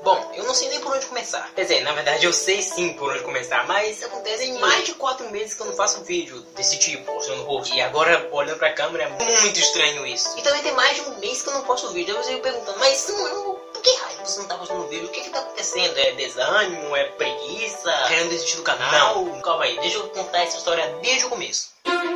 Bom, eu não sei nem por onde começar. Quer dizer, na verdade eu sei sim por onde começar, mas acontece em mais de 4 meses que eu não faço um vídeo desse tipo, mostrando o rosto. E agora, olhando pra câmera, é muito estranho isso. E também tem mais de um mês que eu não posto vídeo. Eu fico perguntando, mas mano, por que raio você não tá postando vídeo? O que tá acontecendo? É desânimo? É preguiça? Querendo desistir do canal? Não, calma aí, deixa eu contar essa história desde o começo.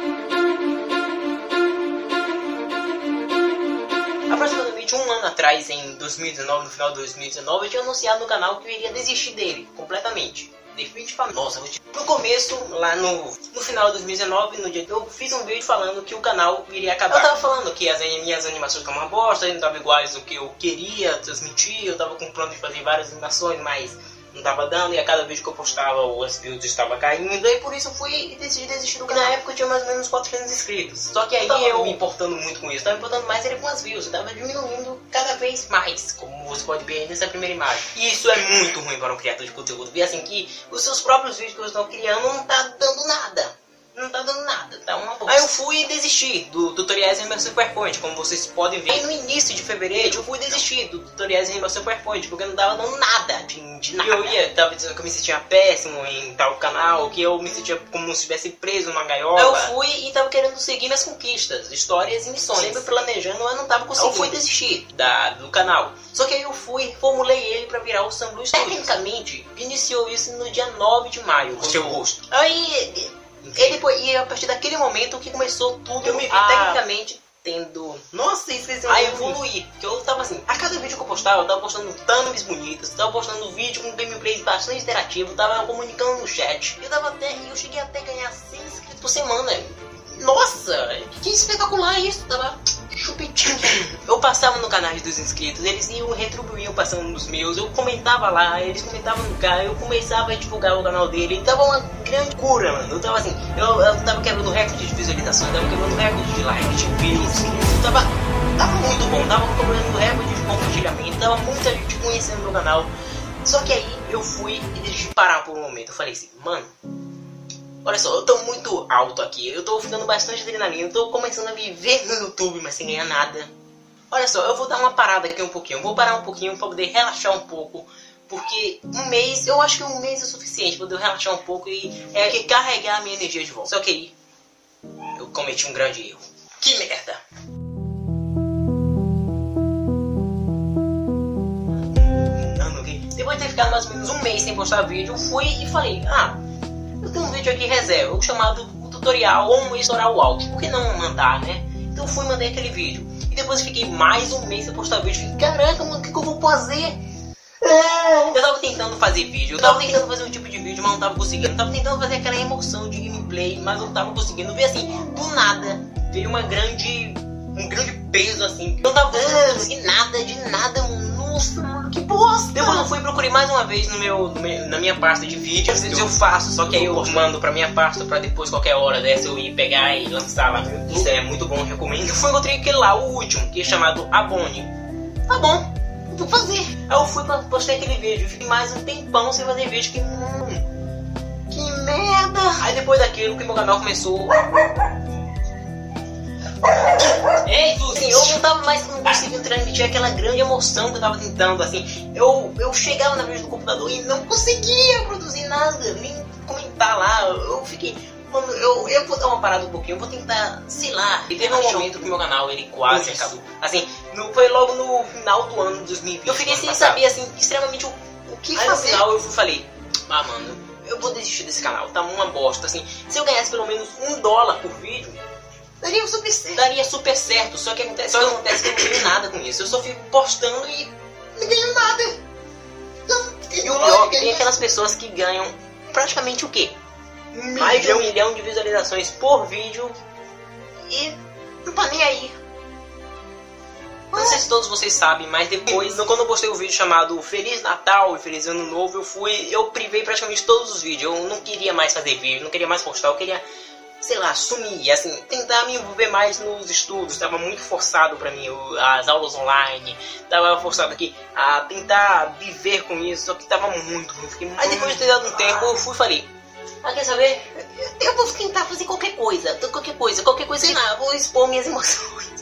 Aproximadamente um ano atrás, em 2019, no final de 2019, eu tinha anunciado no canal que eu iria desistir dele, completamente. Definitivamente. Nossa, no começo, lá no final de 2019, no dia eu fiz um vídeo falando que o canal iria acabar. Eu tava falando que as minhas animações estavam uma bosta, não estavam iguais ao que eu queria transmitir, eu tava com plano de fazer várias animações, mas não tava dando, e a cada vídeo que eu postava os views estava caindo, e por isso eu fui e decidi desistir do canal. Na época eu tinha mais ou menos 400 inscritos, só que aí eu me importando muito com isso, tava me importando mais ele com as views, eu tava diminuindo cada vez mais, como você pode ver aí nessa primeira imagem. E isso é muito ruim para um criador de conteúdo, ver assim que os seus próprios vídeos que você estão criando não tá dando nada. Não tá dando nada, tá uma bosta. Aí eu fui desistir do tutoriais em animação PowerPoint, como vocês podem ver. Aí no início de fevereiro eu fui desistir do tutoriais em animação PowerPoint, porque não tava dando nada, de nada. Tava dizendo que eu me sentia péssimo em tal canal, que eu me sentia como se estivesse preso numa gaiola. Eu fui e tava querendo seguir minhas conquistas, histórias e missões. Sempre planejando, mas não tava conseguindo. Eu fui desistir do canal. Só que aí eu formulei ele pra virar o Sam Blue Studios. Tecnicamente, iniciou isso no dia 9 de maio, o seu rosto. Aí e a partir daquele momento que começou tudo, eu me vi tecnicamente tendo... Nossa, a evoluir. Que eu tava assim, a cada vídeo que eu postava, eu tava postando thumbnails bonitas, tava postando vídeo com gameplays bastante interativo, tava comunicando no chat. Eu cheguei até a ganhar 100 inscritos por semana. Nossa, que espetacular isso, tava chupetinho. Eu passava no canal dos inscritos, eles retribuíam passando nos meus, eu comentava lá, eles comentavam no canal, eu começava a divulgar o canal dele, tava uma grande cura, mano. Eu tava assim, eu tava quebrando recorde de visualizações, tava quebrando recorde de like, de views, tava muito bom, tava quebrando recorde de compartilhamento, tava muita gente conhecendo meu canal. Só que aí eu fui e deixei parar por um momento, eu falei assim, mano, olha só, eu tô muito alto aqui, eu tô ficando bastante adrenalina, eu tô começando a viver no YouTube, mas sem ganhar nada. Olha só, eu vou dar uma parada aqui um pouquinho, eu vou parar um pouquinho pra poder relaxar um pouco, porque um mês, eu acho que um mês é suficiente pra eu relaxar um pouco e carregar a minha energia de volta. Só que aí, eu cometi um grande erro. Que merda! Depois de ter ficado mais ou menos um mês sem postar vídeo, eu fui e falei, eu tenho um vídeo aqui reserva, chamado tutorial como estourar o áudio. Por que não mandar, né? Então eu fui e mandei aquele vídeo. E depois fiquei mais um mês sem postar vídeo. Fiquei, caraca, mano, o que eu vou fazer? Eu tava tentando fazer vídeo, eu tava tentando fazer um tipo de vídeo, mas não tava conseguindo. Eu tava tentando fazer aquela emoção de gameplay, mas não tava conseguindo. Ver assim, do nada, veio um grande peso assim. Eu não tava conseguindo nada, de nada, nossa, mano, que bosta! Depois eu fui e procurei mais uma vez na minha pasta de vídeo. Às vezes eu faço, só que aí eu mando pra minha pasta pra depois qualquer hora dessa eu ir pegar e lançar lá no YouTube. Isso é muito bom, recomendo. Eu fui encontrei aquele lá, o último, que é chamado Abone. Tá bom, vou fazer. Aí eu fui pra postei aquele vídeo, fiquei mais um tempão sem fazer vídeo, que merda! Aí depois daquilo que meu canal começou... eu não tava mais conseguindo transmitir aquela grande emoção que eu tava tentando, assim. Eu chegava na frente do computador e não conseguia produzir nada, nem comentar lá. Eu fiquei, mano, eu vou dar uma parada um pouquinho, eu vou tentar, sei lá. E teve um momento que meu canal, ele quase acabou. Assim, foi logo no final do ano de 2020. Eu fiquei sem saber, assim, extremamente o que fazer. Aí no final eu falei, mano, eu vou desistir desse canal, tá uma bosta, assim. Se eu ganhasse pelo menos $1 por vídeo, daria super certo, só que acontece que eu não ganho nada com isso. Eu só fico postando e não ganho nada. E o pior, tem aquelas pessoas que ganham praticamente o quê? Mais de 1 milhão de visualizações por vídeo e não tá nem aí. Não sei se todos vocês sabem, mas depois, quando eu postei o vídeo chamado Feliz Natal e Feliz Ano Novo, eu privei praticamente todos os vídeos. Eu não queria mais fazer vídeo, não queria mais postar, eu queria, sei lá, sumir, assim, tentar me envolver mais nos estudos. Tava muito forçado pra mim, as aulas online, tava forçado aqui a tentar viver com isso, só que tava muito ruim. Aí depois de ter dado um tempo, eu fui e falei, quer saber? Eu vou tentar fazer qualquer coisa, sei lá, vou expor minhas emoções.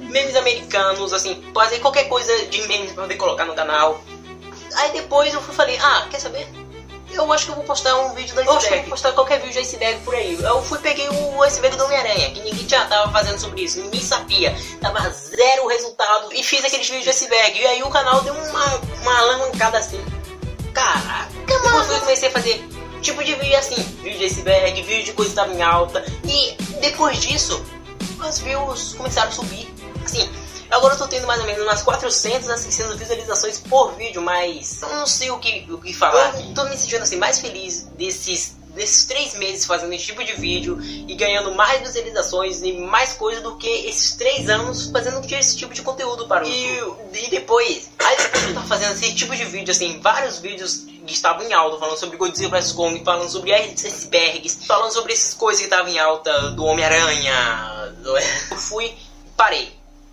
memes americanos, assim, fazer qualquer coisa de memes pra poder colocar no canal. Aí depois eu falei, quer saber? Eu acho que eu vou postar um vídeo do iceberg. Eu vou postar qualquer vídeo de iceberg por aí. Eu peguei o iceberg do Homem-Aranha, que ninguém já tava fazendo sobre isso, ninguém sabia. Tava zero resultado. E fiz aqueles vídeos de iceberg. E aí o canal deu uma alavancada assim. Caraca, depois eu comecei a fazer tipo de vídeo assim, vídeo de iceberg, vídeo de coisa que tava em alta. E depois disso, as views começaram a subir. Assim, agora eu tô tendo mais ou menos umas 400 a 600 visualizações por vídeo, mas eu não sei o que falar. Eu tô me sentindo assim mais feliz desses 3 meses fazendo esse tipo de vídeo e ganhando mais visualizações e mais coisa do que esses 3 anos fazendo esse tipo de conteúdo para o YouTube. E depois eu tava fazendo esse tipo de vídeo, assim, vários vídeos que estavam em alta, falando sobre Godzilla vs Kong, falando sobre icebergs, falando sobre essas coisas que estavam em alta, do Homem-Aranha. Eu parei.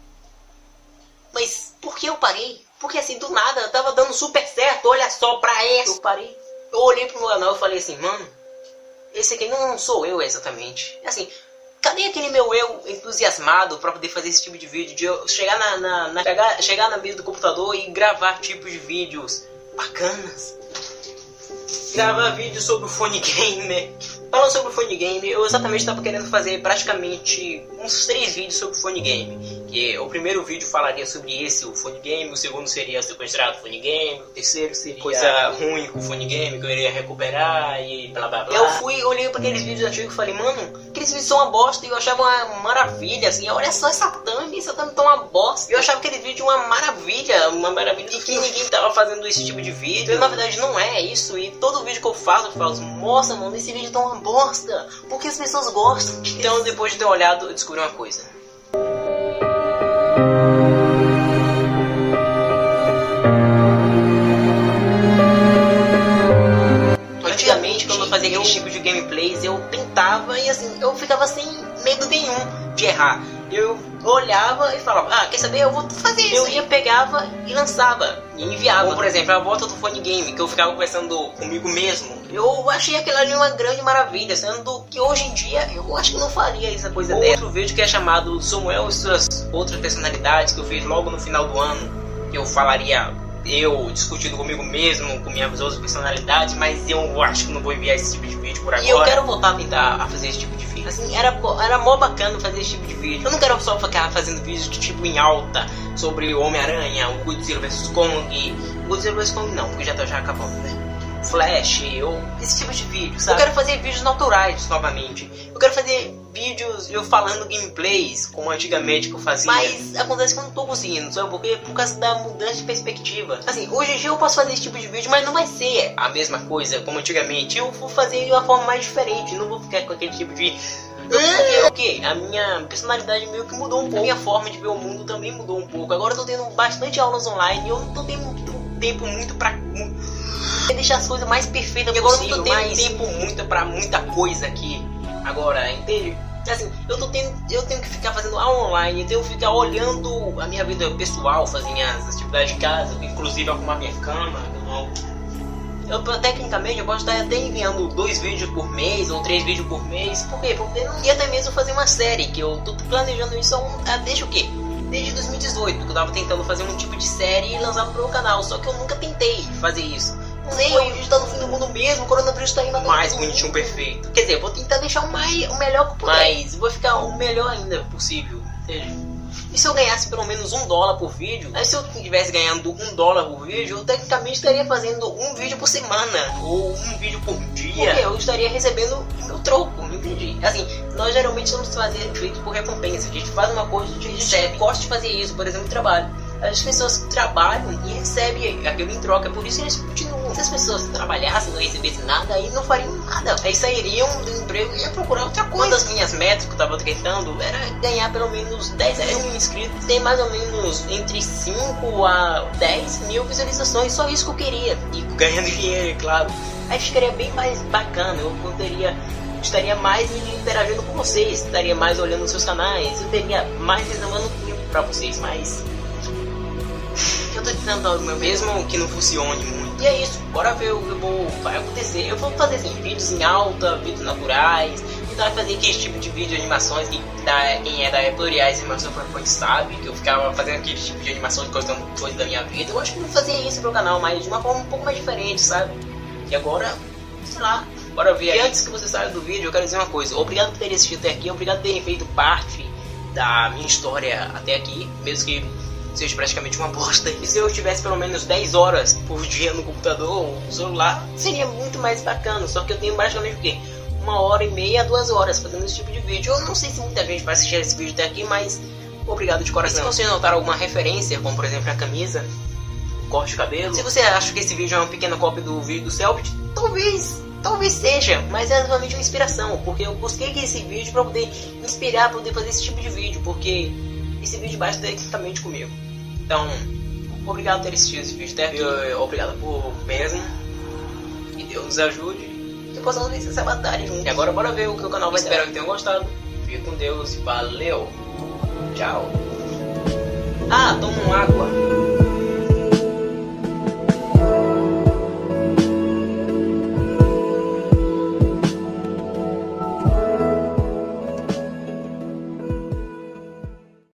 Mas por que eu parei? Porque assim, do nada, tava dando super certo, olha só pra essa. Eu parei, eu olhei pro meu canal e falei assim, mano, esse aqui não sou eu exatamente. Assim, cadê aquele meu eu entusiasmado pra poder fazer esse tipo de vídeo? De eu chegar chegar na mesa do computador e gravar tipos de vídeos bacanas. Gravar vídeos sobre o Phone Gamer. Falando sobre o Phone Game, eu exatamente estava querendo fazer praticamente uns 3 vídeos sobre o Phone Game. Que o primeiro vídeo falaria sobre o Phone Game, o segundo seria sequestrado o Phone Game, o terceiro seria coisa ruim com o Phone Game que eu iria recuperar e blá blá blá. Eu olhei para aqueles vídeos antigos e falei, mano, aqueles vídeos são uma bosta, e eu achava uma maravilha, assim, olha só essa thumb tá uma bosta. Eu achava aquele vídeo uma maravilha, e que ninguém tava fazendo esse tipo de vídeo. E, na verdade não é isso, e todo vídeo que eu falo, nossa mano, esse vídeo tá uma bosta, porque as pessoas gostam. Então depois de ter olhado, eu descobri uma coisa. Antigamente, quando eu fazia aquele tipo de gameplays, eu tentava e assim, eu ficava sem medo nenhum de errar. Eu olhava e falava, quer saber, eu vou fazer isso. Eu ia, pegava e lançava, e enviava. Ou, por exemplo, a volta do Phone Game, que eu ficava conversando comigo mesmo. Eu achei aquilo ali uma grande maravilha, sendo que hoje em dia eu acho que não faria essa coisa dessa. Outro vídeo que é chamado Samuel e suas outras personalidades, que eu fiz logo no final do ano, que eu falaria eu discutindo comigo mesmo, com minhas outras personalidades, mas eu acho que não vou enviar esse tipo de vídeo por agora. E eu quero voltar a tentar a fazer esse tipo de vídeo. Assim, era mó bacana fazer esse tipo de vídeo. Eu não quero só ficar fazendo vídeos de tipo em alta sobre o Homem-Aranha, o Godzilla vs Kong. Godzilla vs Kong não, porque já tá acabando, né? Flash, ou esse tipo de vídeo, sabe? Eu quero fazer vídeos naturais novamente. Eu quero fazer vídeos eu falando gameplays, como antigamente que eu fazia. Mas acontece que eu não tô conseguindo, sabe por quê? Por causa da mudança de perspectiva. Assim, hoje em dia eu posso fazer esse tipo de vídeo, mas não vai ser a mesma coisa como antigamente. Eu vou fazer de uma forma mais diferente, não vou ficar com aquele tipo de... Porque a minha personalidade meio que mudou um pouco. A minha forma de ver o mundo também mudou um pouco. Agora eu tô tendo bastante aulas online e eu não tô tendo tempo muito pra... deixar as coisas mais perfeitas possível. Agora eu não tô tendo tempo muito pra muita coisa aqui. Agora, entende? Assim, eu tenho que ficar fazendo aula online, eu tenho que ficar olhando a minha vida pessoal, fazer minhas atividades de casa, inclusive arrumar minha cama. Tecnicamente eu posso estar até enviando 2 vídeos por mês ou 3 vídeos por mês. Por quê? Porque eu não ia até mesmo fazer uma série, que eu tô planejando isso desde o quê? Desde 2018, que eu tava tentando fazer um tipo de série e lançar pro meu canal, só que eu nunca tentei fazer isso. Não sei, o vídeo tá no fim do mundo mesmo, o coronavírus tá indo mais bonitinho, perfeito. Quer dizer, eu vou tentar deixar o melhor que eu puder, mas vou ficar o melhor ainda possível. E se eu ganhasse pelo menos $1 por vídeo, aí se eu estivesse ganhando $1 por vídeo, eu tecnicamente estaria fazendo um vídeo por semana, ou um vídeo por dia. Porque eu estaria recebendo o meu troco, entendi? Assim, nós geralmente estamos fazendo feito por recompensa. A gente faz uma coisa, a gente recebe. Gosta de fazer isso, por exemplo, trabalho. As pessoas trabalham e recebem aquilo em troca, por isso eles continuam. Se as pessoas trabalhassem e não recebessem nada, aí não fariam nada. Aí sairiam do emprego e iam procurar outra coisa. Uma das minhas metas que eu tava tentando era ganhar pelo menos 10 mil inscritos. Tem mais ou menos entre 5 a 10 mil visualizações, só isso que eu queria. E ganhando dinheiro, claro. Aí ficaria bem mais bacana, estaria mais interagindo com vocês, estaria mais olhando os seus canais, eu teria mais reservando tempo pra vocês, mas... eu tô tentando algo meu mesmo que não funcione muito. E é isso, bora ver o que vai acontecer. Eu vou fazer assim, vídeos em alta, vídeos naturais, e tentava fazer aquele tipo de vídeo de animações que quem é da Pluriais Animação Point sabe, que eu ficava fazendo aquele tipo de animações contando coisas da minha vida. Eu acho que eu fazia isso pro canal, mas de uma forma um pouco mais diferente, sabe? E agora, sei lá, bora ver aí. E antes que você saia do vídeo, eu quero dizer uma coisa. Obrigado por terem assistido até aqui, obrigado por terem feito parte da minha história até aqui, mesmo que seja praticamente uma bosta. E se eu tivesse pelo menos 10 horas por dia no computador ou no celular, seria muito mais bacana. Só que eu tenho praticamente o quê? 1h30 a 2 horas fazendo esse tipo de vídeo. Eu não sei se muita gente vai assistir esse vídeo até aqui, mas obrigado de coração. E se vocês notaram alguma referência, como por exemplo a camisa, o corte de cabelo, se você acha que esse vídeo é uma pequena cópia do vídeo do Selbit, talvez seja, mas é realmente uma inspiração, porque eu busquei esse vídeo para poder me inspirar, para poder fazer esse tipo de vídeo, porque esse vídeo bate tecnicamente comigo. Então, obrigado por ter assistido esse vídeo até aqui, obrigado por mesmo, que Deus nos ajude. Que possamos vencer essa batalha juntos. E agora bora ver o que o canal vai dar. Espero que tenham gostado. Fique com Deus. Valeu. Tchau. Ah, tomam água.